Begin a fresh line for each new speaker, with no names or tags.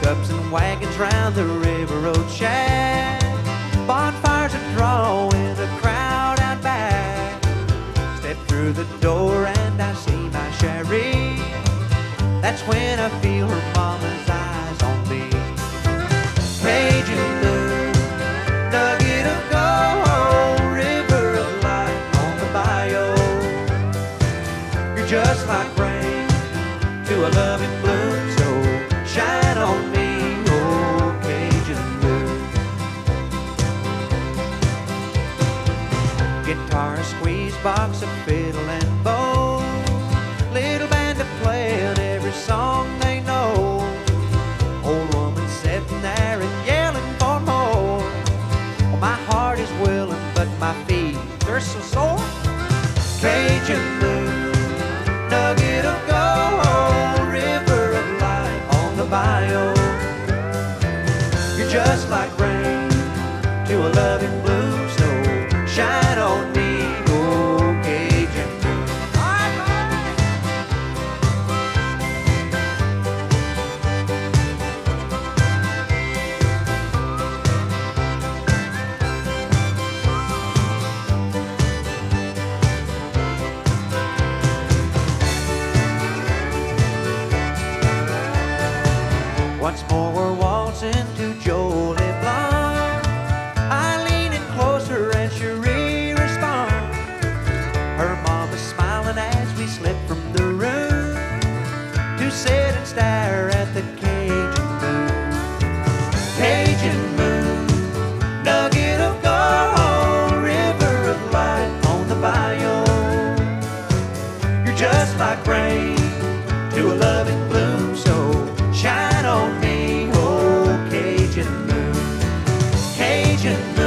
Cups and wagons round the river road shack, bonfires are drawing a crowd out back. Step through the door and I see my Sherry. That's when I feel her mama's eyes on me. Cajun blue, nugget of gold, river of light on the bayou. You're just like rain to a loving bloom, so shine on me, oh Cajun blue. Guitar, a squeeze box, a fiddle and bow, little band to play on every song they know. Old woman sitting there and yelling for more. Well, my heart is willing, but my feet are so sore. Cajun blue, nugget of gold, river of light on the bayou. You're just like rain to a loving bloom, so shine on me, oh Cajun blue. Once more we're waltzing to Jolie Blanc. I lean in closer and Cherie responds. Her mama's smiling as we slip from the room to sit and stare at the Cajun moon. Cajun moon, nugget of gold, river of light on the bayou. You're just like rain to a loving bloom, so shine on me, oh Cajun moon, Cajun moon.